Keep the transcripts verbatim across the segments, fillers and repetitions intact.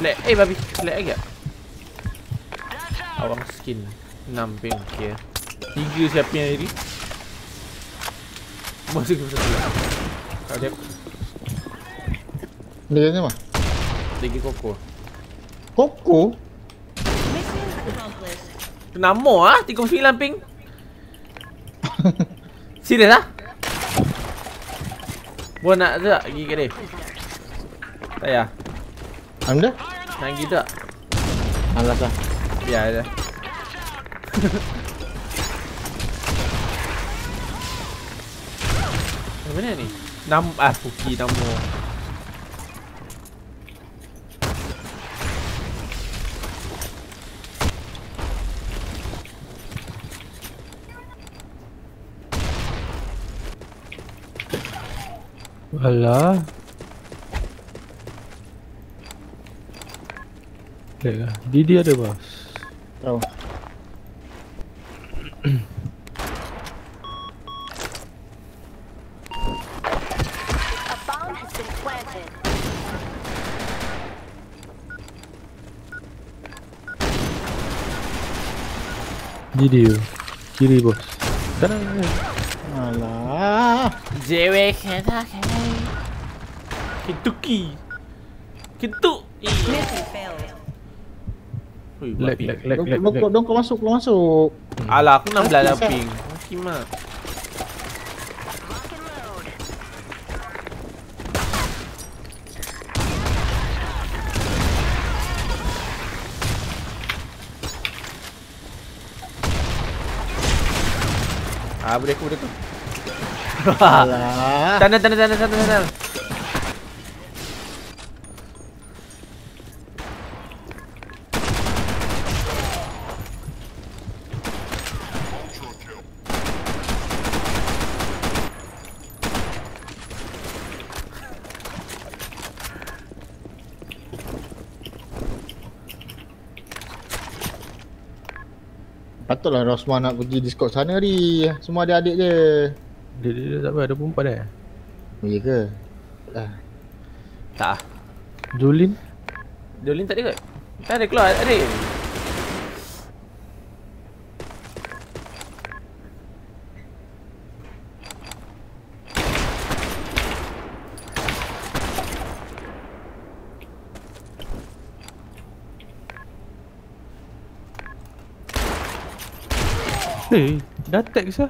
Flag. Eh babi, flag lagi tak? Awang skin enam ping okey. tiga siapa yang tadi? Masuk ke satu lah. Kau dia Dia ni mah. lagi koko. Koko? Tu nama ah tiga puluh sembilan ping. Serius ah? Buat nak tak pergi ke dia? Tak payah. Anda? Nak pergi tak? Alas lah. Biar je. Mana ni? Nam ah Puki nama. Alah. Baiklah, Didi ada bos. Tahu. Didi tu. Kiri bos. Kanan. Alah. Jewe kena kena. Kentucky. Kentuk. Lag lag lag lag. Dong kau dong kau masuk, kau masuk. Alah aku enam belas dah ping. Kimak. Ah boleh aku boleh tu. Alah. Tanda tanda tanda tanda tanda. Patutlah Rosman nak pergi Discord sana ni. Semua adik-adik je. Dia dia, dia tak apa, ada perempuan eh? Oh iya ke? Ah. Tak ah. Jolin? Jolin tak ada kot? Tak ada keluar, tak ada. Hei, dah tag sah.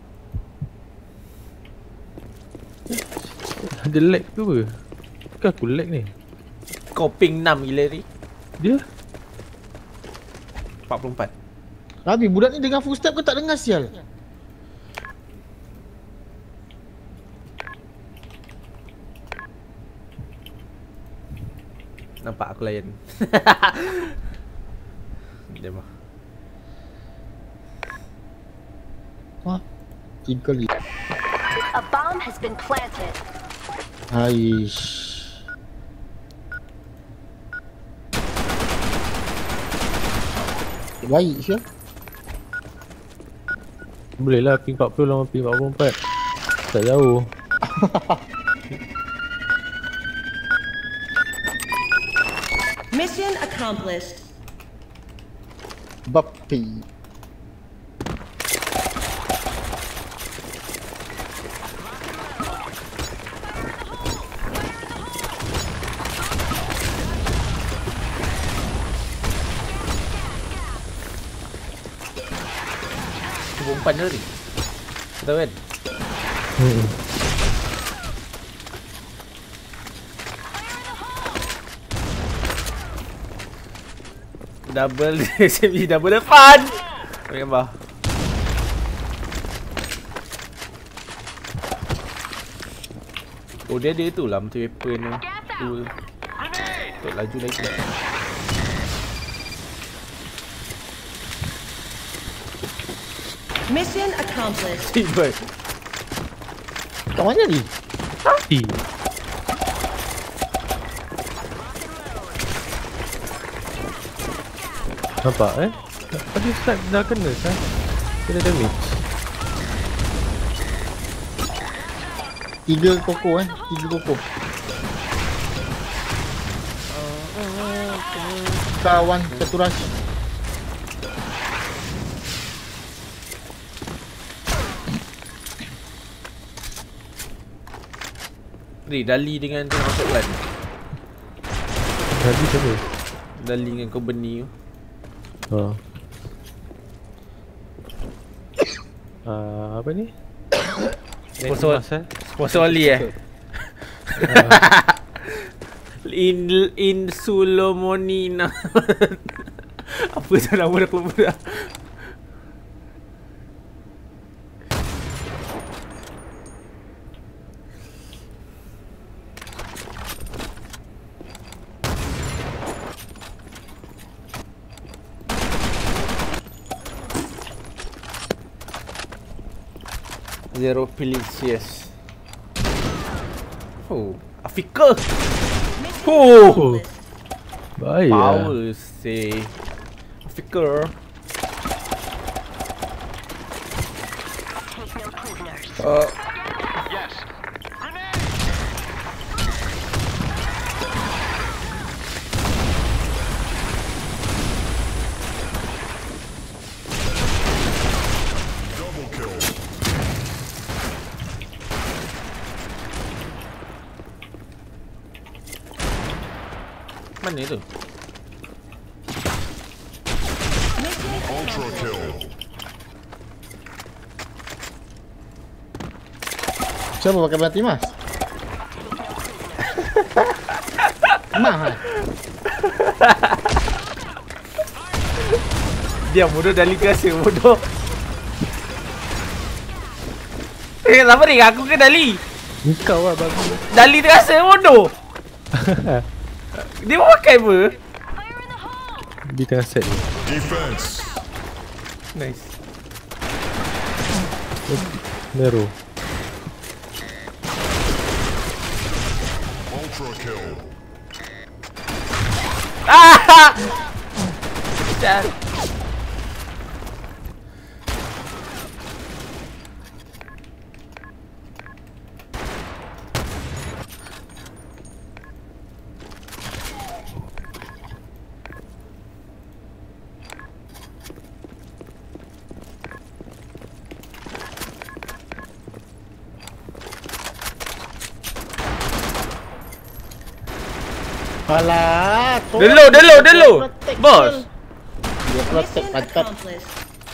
Ada lag ke apa? Bukan aku lag ni. Kau ping enam gila ni. Dia? empat puluh empat. Tapi budak ni dengar footstep ke tak dengar sial? Nampak aku layan. Dia mah. Wah. Tiga kali. A bomb has been planted. Aish. Baik sial. Boleh lah ping empat puluh lawan ping empat puluh empat. Tak jauh. Mission accomplished. Bapi. Umpan dia ni. Tahu kan? Hmm. Double S M E double depan. Ambil gambar. Oh dia ada tu lah multi weapon tu. Untuk laju lagi. Mission accomplished. Tiba. Kat mana ni? Mati. Nampak eh? Tadi start dah kena kan? Kena damage. Tiga koko eh, tiga koko. Kawan satu rush. Ni Dali dengan tu masuk plan. Dali siapa? Dali dengan company tu. Oh. Uh, apa ni? Sponsor Mas, eh? Sponsor Ali eh. In in Sulomonina. Apa tu nama dah keluar dah. Zero Pelicious. Oh, Afika. Oh, Baik power say. Afika. Uh, mana tu? Ultra kill. Siapa pakai belati mas? Mahal. Dia bodoh Dali kerasa bodoh. Eh, apa ni? Aku ke Dali? Ni kau lah bagus. Dali terasa bodoh. Dia pakai apa? Dia tengah set ni. Defense. Nice. Nero. Ultra kill. Ah! Chan. Alah, Dulu, dulu, dulu. Bos. Dia protect Mission pantat. accomplished.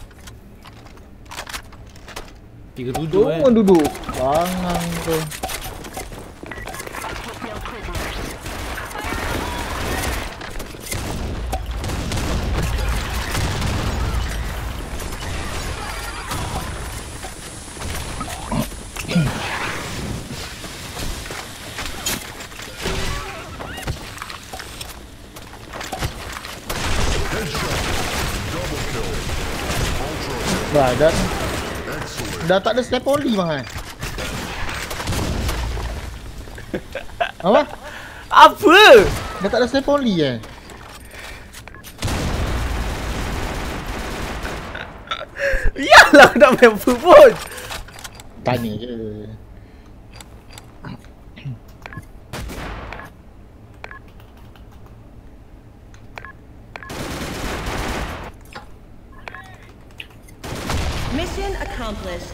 Tiga duduk eh. Semua duduk. Bangang tu. Dah, dah, dah tak ada snap volley mahal. Apa? Apa? Dah tak ada snap volley eh? Yalah aku nak main apa pun. Tanya je. Mission accomplished.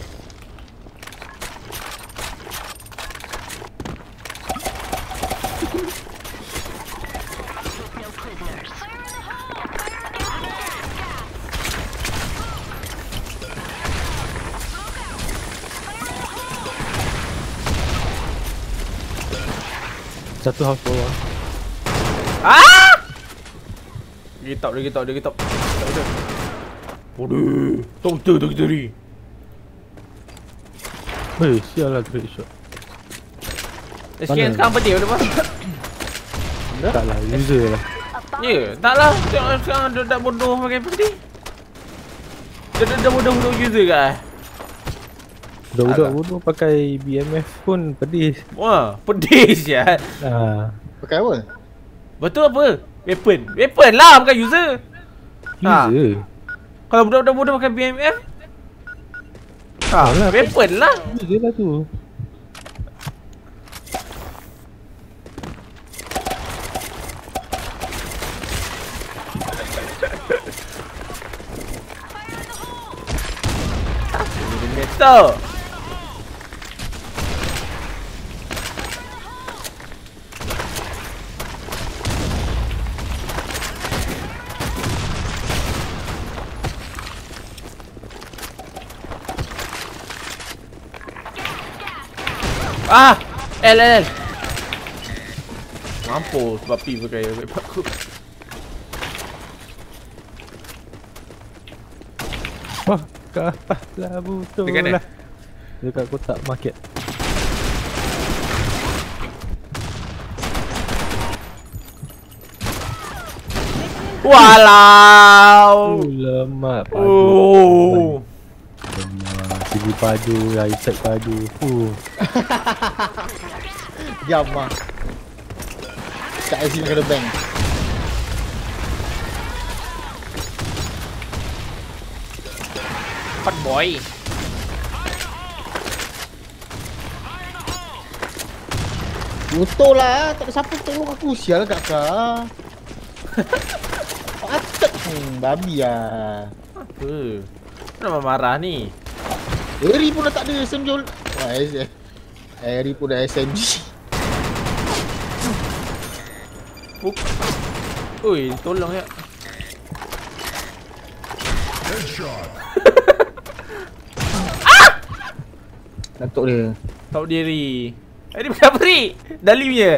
Satu house bawah. Ah! Dia top, dia top, dia top. Bodoh. Top betul tu kita ni. Hei, sial lah great shot. S K N sekarang pedih boleh pas? Tak lah, user lah. Ya, tak lah. Tengok sekarang dia dah bodoh pakai pedih. Dia dah, dah bodoh untuk user ke? Budak-budak bodoh pakai B M F pun pedih. Wah, pedih sial. Ah, Pakai apa? Betul apa? Weapon. Weapon lah bukan user. Ha. user. Kalau budak-budak bodoh pakai B M F? Ha, Alah, weapon lah. User lah tu. Monster. Ah, L L L. Mampus babi pakai weapon aku. Wah, ke atas lah betul Dekat mana? lah. Dekat kotak market. Walau. Oh, lemak padu. Oh. Lemak. Segi padu, Isaac padu. Uh. Diam lah. Kat I C kena bank. Fat boy. Betul lah, tak ada siapa tolong aku. Sial kakak. Patut. Hmm, babi lah. Apa? Kenapa marah ni? Harry pun dah tak ada senjol. Wah, S- Harry pun dah S M G. Puk. Ui, tolong ya. Datuk dia. Tahu diri. Eh, dia bukan beri. Dali punya.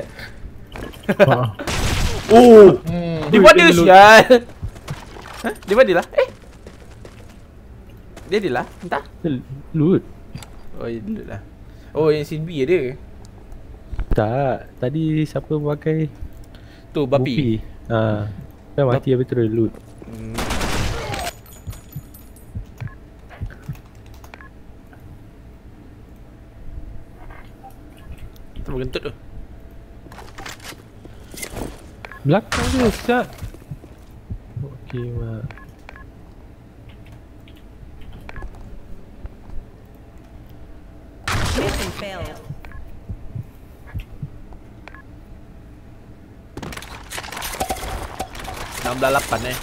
Oh. Hmm. Dia pada sial. Hah? Dia pada lah. Eh. Dia ada lah. Entah. Loot. Oh, dia loot lah. Oh, yang scene B ada. Tak, tadi siapa pakai Tu babi. Bupi. Ha. Kan mati habis terus loot. Hmm. Tu berkentut tu. Belakang dia, siap. Okey, mak. Mission failed. enam belas lapan eh.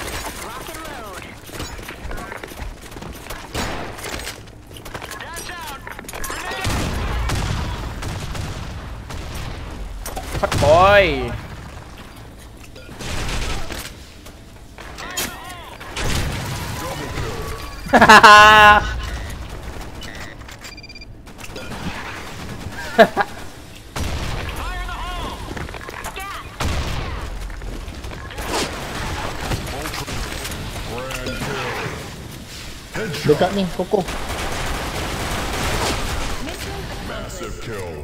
Fat boy. Hahaha. Dekat ni, Koko. Massive kill.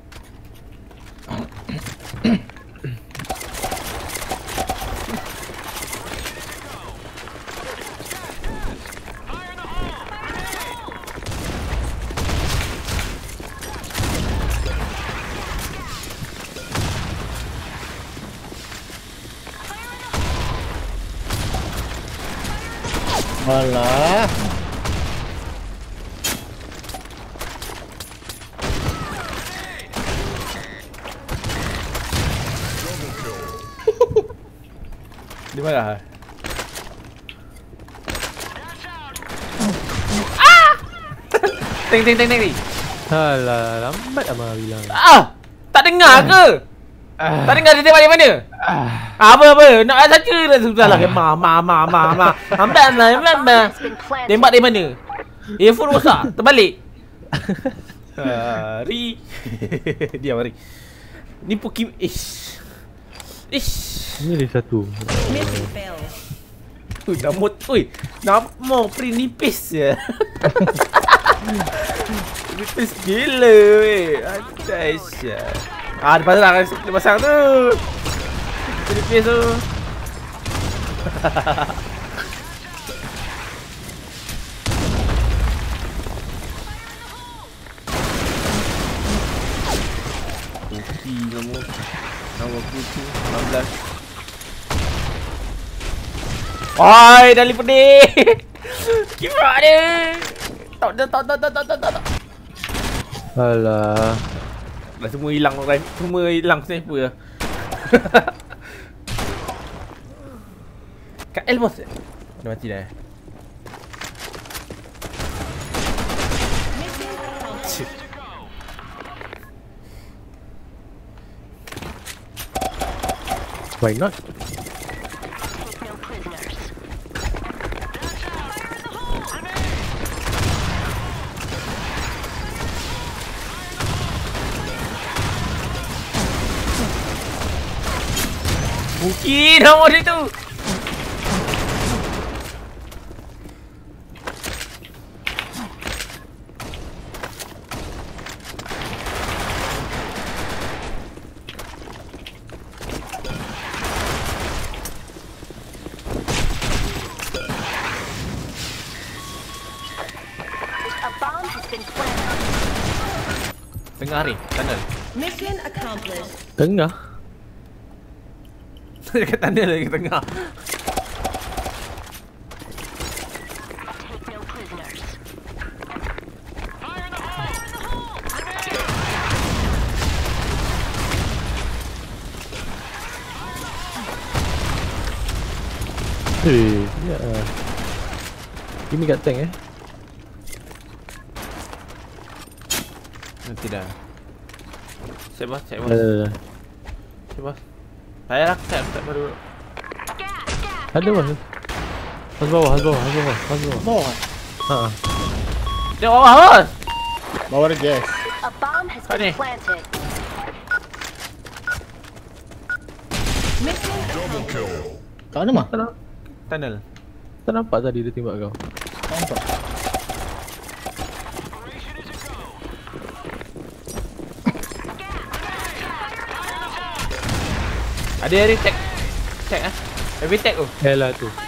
Alah. Di mana? Ting ting ting ting ting. Alah, lambat amal bilang. Ah, tak dengar ke? Tak dengar dia tembak di mana? Apa apa? Nak saja dah sudahlah. Ma ma ma ma ma. Ambil lah, ambil lah. Tembak di mana? Earphone rosak, terbalik. Hari. Diam hari. Ni Pokemon. Ish. Ish. Ini lagi satu. Mission failed. Ui, dah mot. Ui, nak mau print nipis je. Nipis gila weh. Aduh, syah. Ah, dia pasang, dia pasang tu. Nipis tu. Putih kamu. Nama putih. enam belas. Oi, dah lipat pedih. Gimana dia? Tak, tak, tak, tak, tak, tak, tak. Alah. Dah semua hilang orang. Semua hilang sniper lah. Kat L bos. Dah mati dah. Why not? Take no prisoners. Mungkin nama dia tu. A bomb has been planted. Tengah ni, tunnel. Mission accomplished. Tengah. Dekat tunnel lagi tengah. Take no prisoners. Eh, ya. Ini kat tank eh. Nanti dah. Cek bos, cek bos. Uh, Cek bos. Saya lah, cek cek baru. ada mana? Has bawah, has bawah, has bawah, has bawah. Bawah. Ha. Dia bawah bos. Bawah ada gas. A bomb has Honey. been planted. Mission Double kill. Kat mana mah? Tak nampak. Tunnel. Tak nampak tadi dia tembak kau. Nampak. Ada hari tag. Tag ah. Heavy tag tu. Eh lah tu.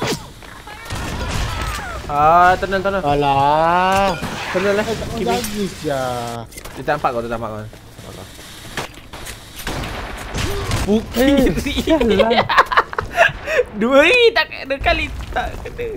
Ah, tunnel tunnel. Alah. Tunnel lah. Kau Kimi. lagi sia. Dia tak nampak kau, dia tak nampak kau. Nampak kau. Bukit. Yalah. Dua ni tak kena kali tak kena.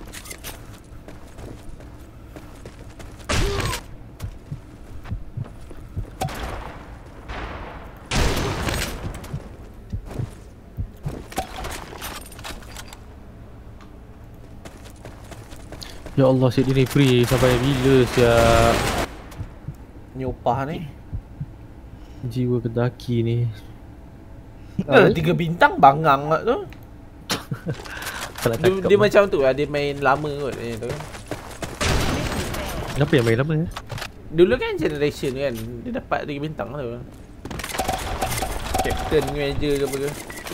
Ya Allah, set ni free sampai bila siap. Ni upah ni. Jiwa kedaki ni. Eh, tiga bintang bangang kat tu. Tak nak Dia, cakap dia lah. macam tu lah, dia main lama kot ni tu. Kenapa yang main lama eh? Dulu kan generation kan, dia dapat tiga bintang tu. Captain manager ke apa ke.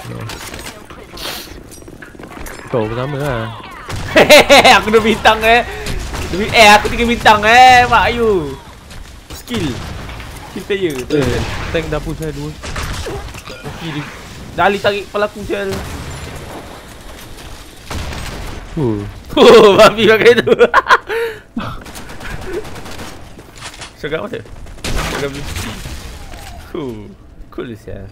Kau pertama lah. Aku dua bintang eh. Dua, eh aku tiga bintang eh, Mak Ayu. Skill. Skill player. Eh, tank dapur saya dua. Okey dia. Dali tarik kepala aku sial. Uh, Oh, babi pakai tu. Cakap apa tu? Cakap mesti. Huh, cool sial.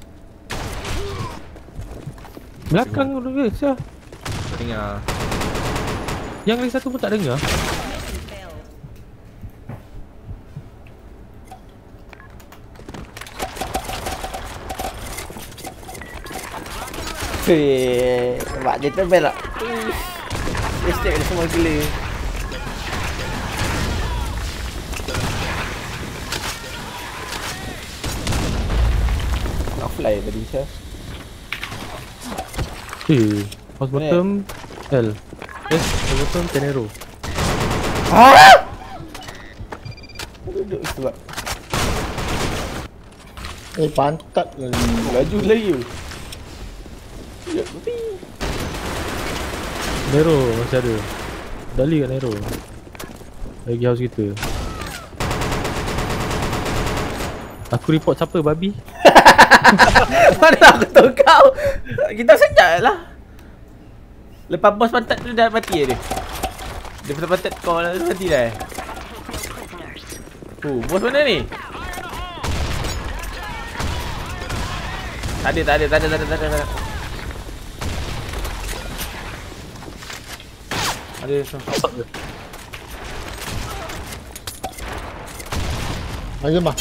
belakang tu ke siap. Dengar. Yang lagi satu pun tak dengar. mission failed. Hei, nampak dia tebel tak? Dia stack dia semua gila. Nak fly tadi Syah. Eh, house bottom L. Yes, house bottom Tenero. Haa? Duduk sebab Eh pantat lagi. laju lagi tu. Ya, tapi Nero masih ada. Dali kat Nero. Lagi house kita. Aku report siapa babi? mana aku tahu kau. Kita sejak lah. Lepas bos pantat tu dah mati ya dia. Dia pantat-pantat kau lah mati dah. Oh, bos mana ni? Tak ada, tak ada, tak ada, tak ada, tak ada, tak ada. Ada tu. Ayo mah.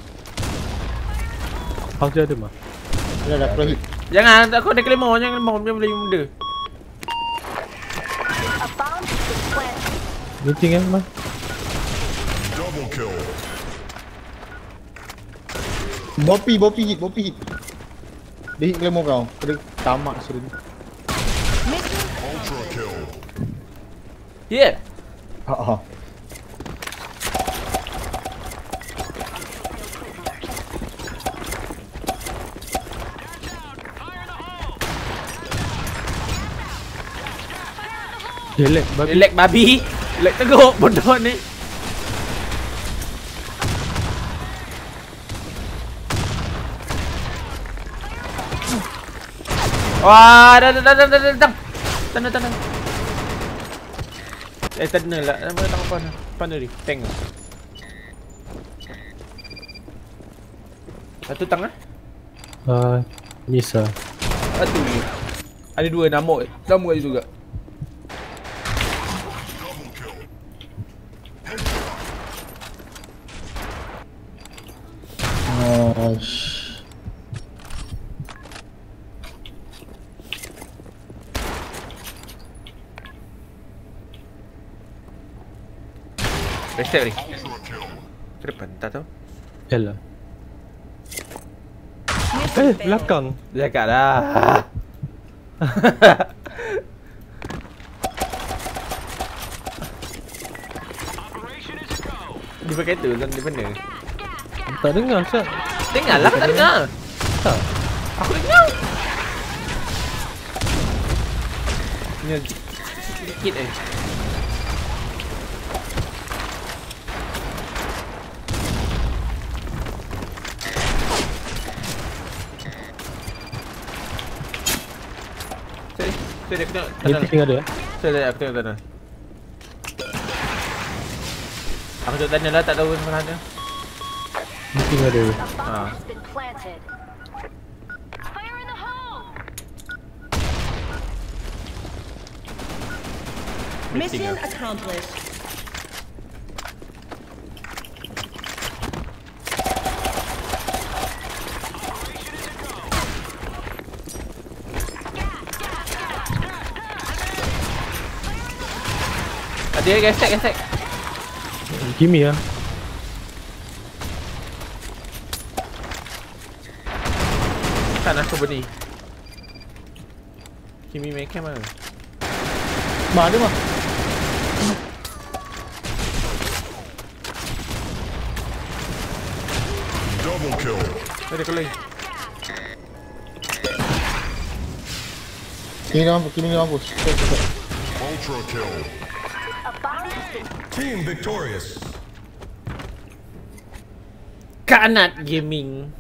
House dia ada mah. Dah dah pro hit. Jangan, aku ada claymore, jangan claymore, dia boleh benda. A bomb has been planted. Meeting eh mah. Double kill. Bopi bopi hit bopi hit. Dia hit claymore kau. Kena tamak suruh dia. Ultra kill. Yeah. Ha ha. Dia lag babi. Lag babi. Lag teruk bodoh ni. Wah, dah dah dah dah dah dah. Tanah tanah. Eh, tanah lah. Nama tak apa nah. Mana ni? Tank. Satu tang ah. Ah, miss ah. Satu ni. Ada dua nama. Nama juga. Aish. Reset ni. Ke depan tak tahu. Yalah. Eh, belakang. Dia cakap dah. Dia pakai tu kan di mana? Tak dengar Ustaz. Dengar lah, tak dengar. Tak. Aku dengar. Ni sikit eh. Saya aku tengok tanah. Meeting ada eh? Saya saya aku tengok tanah. Aku tengok tanah lah, tak tahu mana ada. Meeting ada. A bomb Ah. has been planted. Fire in the hole! Mission accomplished. Ada gesek gesek. Gimme lah. Kan aku beri. Kimi main cam mana? Mah ada mah. Double kill. Ada kalau lagi. Kini dia mampus, kini dia mampus. Ultra kill. A bomb has been Team victorious. Kanat Gaming.